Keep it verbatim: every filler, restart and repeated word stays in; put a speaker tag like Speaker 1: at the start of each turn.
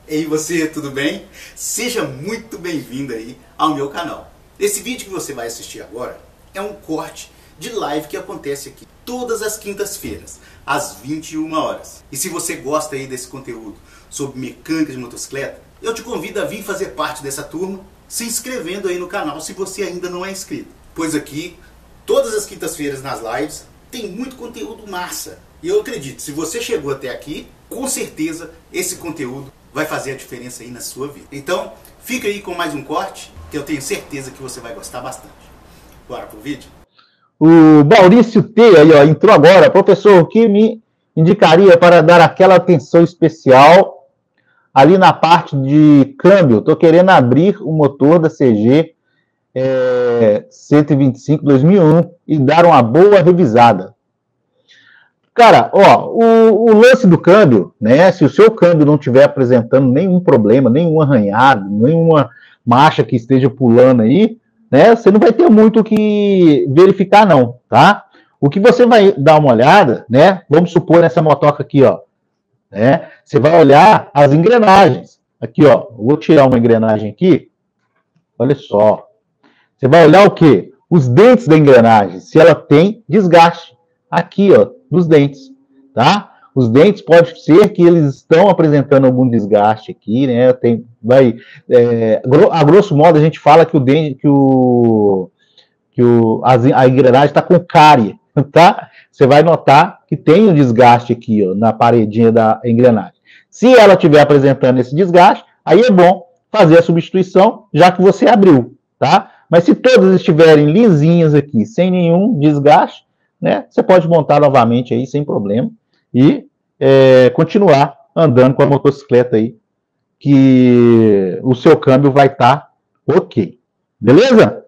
Speaker 1: Ei você, tudo bem? Seja muito bem-vindo aí ao meu canal. Esse vídeo que você vai assistir agora é um corte de live que acontece aqui todas as quintas-feiras, às vinte e uma horas. E se você gosta aí desse conteúdo sobre mecânica de motocicleta, eu te convido a vir fazer parte dessa turma, se inscrevendo aí no canal se você ainda não é inscrito. Pois aqui, todas as quintas-feiras nas lives, tem muito conteúdo massa. E eu acredito, se você chegou até aqui, com certeza esse conteúdo vai fazer a diferença aí na sua vida. Então, fica aí com mais um corte, que eu tenho certeza que você vai gostar bastante. Bora pro vídeo?
Speaker 2: O Maurício T aí, ó, entrou agora. Professor, o que me indicaria para dar aquela atenção especial ali na parte de câmbio? Estou querendo abrir o motor da C G é, cento e vinte e cinco dois mil e um e dar uma boa revisada. Cara, ó, o, o lance do câmbio, né? Se o seu câmbio não estiver apresentando nenhum problema, nenhum arranhado, nenhuma marcha que esteja pulando aí, né? Você não vai ter muito o que verificar, não, tá? O que você vai dar uma olhada, né? Vamos supor nessa motoca aqui, ó, né? Você vai olhar as engrenagens. Aqui, ó, vou tirar uma engrenagem aqui. Olha só. Você vai olhar o quê? Os dentes da engrenagem, se ela tem desgaste. Aqui, ó, nos dentes, tá? Os dentes pode ser que eles estão apresentando algum desgaste aqui, né? Tem, vai, é, a grosso modo a gente fala que o dente, que o, que o a, a engrenagem está com cárie, tá? Você vai notar que tem um desgaste aqui, ó, na paredinha da engrenagem. Se ela estiver apresentando esse desgaste, aí é bom fazer a substituição, já que você abriu, tá? Mas se todas estiverem lisinhas aqui, sem nenhum desgaste, né, você pode montar novamente aí sem problema e é, continuar andando com a motocicleta aí, que o seu câmbio vai estar ok. Beleza?